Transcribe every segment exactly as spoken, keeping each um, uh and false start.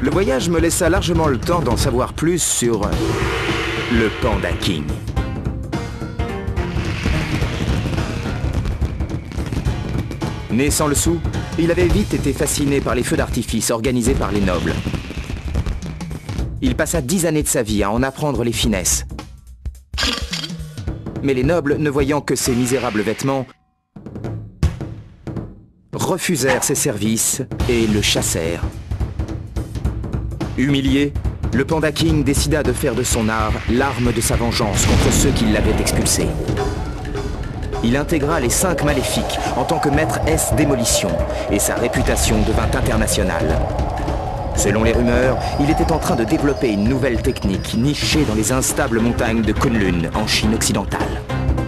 Le voyage me laissa largement le temps d'en savoir plus sur le Panda King. Né sans le sou, il avait vite été fasciné par les feux d'artifice organisés par les nobles. Il passa dix années de sa vie à en apprendre les finesses. Mais les nobles, ne voyant que ses misérables vêtements, refusèrent ses services et le chassèrent. Humilié, le Panda King décida de faire de son art l'arme de sa vengeance contre ceux qui l'avaient expulsé. Il intégra les cinq maléfiques en tant que maître S démolition et sa réputation devint internationale. Selon les rumeurs, il était en train de développer une nouvelle technique nichée dans les instables montagnes de Kunlun en Chine occidentale.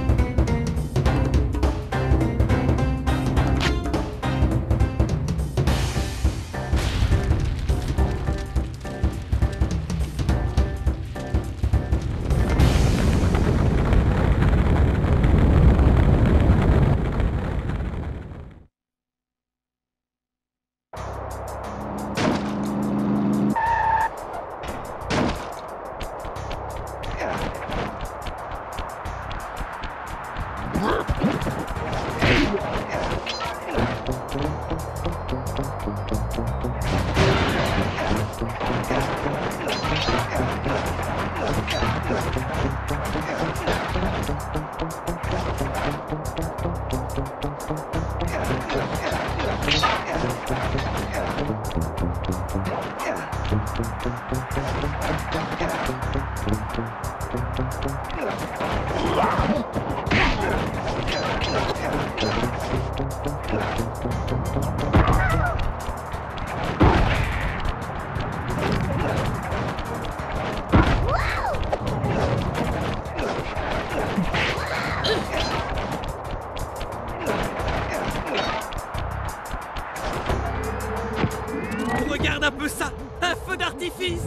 Regarde un peu ça! Un feu d'artifice!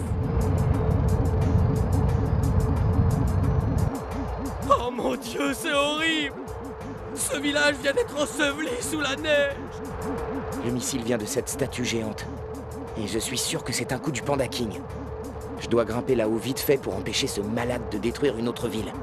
Oh mon Dieu, c'est horrible! Ce village vient d'être enseveli sous la neige! Le missile vient de cette statue géante. Et je suis sûr que c'est un coup du Panda King. Je dois grimper là-haut vite fait pour empêcher ce malade de détruire une autre ville.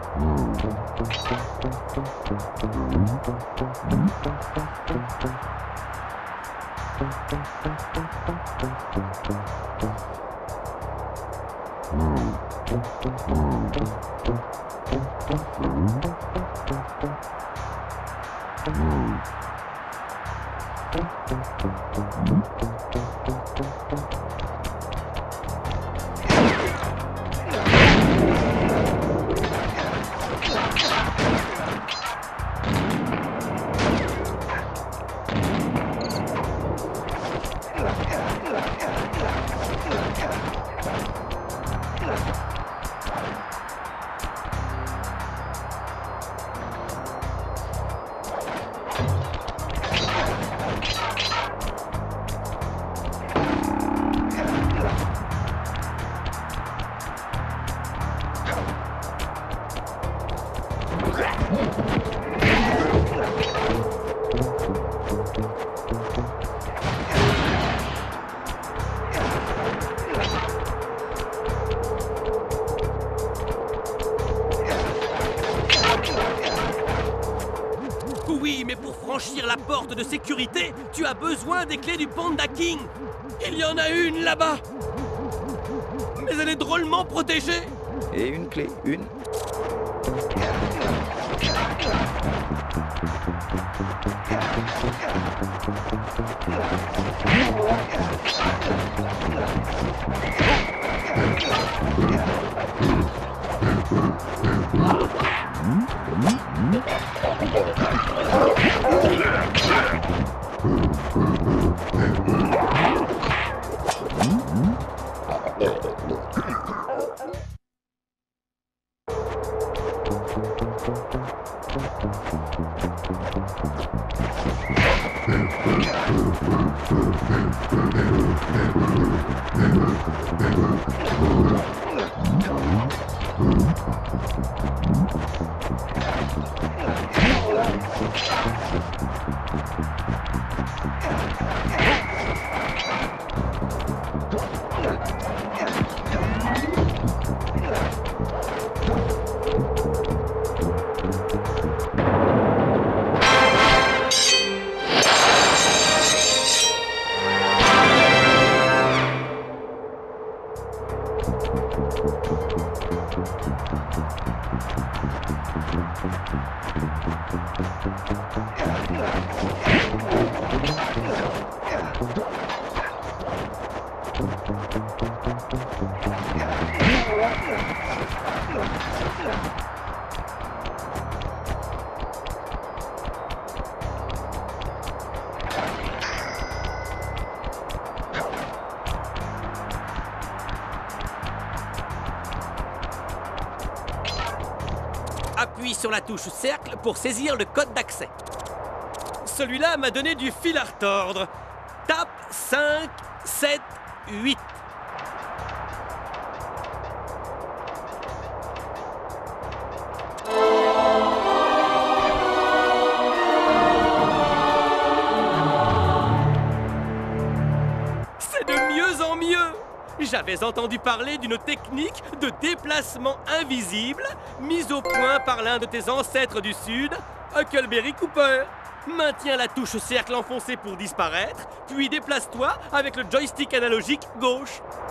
Oui, mais pour franchir la porte de sécurité, tu as besoin des clés du Panda King. Il y en a une là-bas. Mais elle est drôlement protégée. Et une clé, une. Appuie sur la touche cercle pour saisir le code d'accès. Celui-là m'a donné du fil à retordre. Tape cinq, sept, huit. C'est de mieux en mieux. J'avais entendu parler d'une technique de déplacement invisible mise au point par l'un de tes ancêtres du Sud, Huckleberry Cooper. Maintiens la touche cercle enfoncée pour disparaître, puis déplace-toi avec le joystick analogique gauche.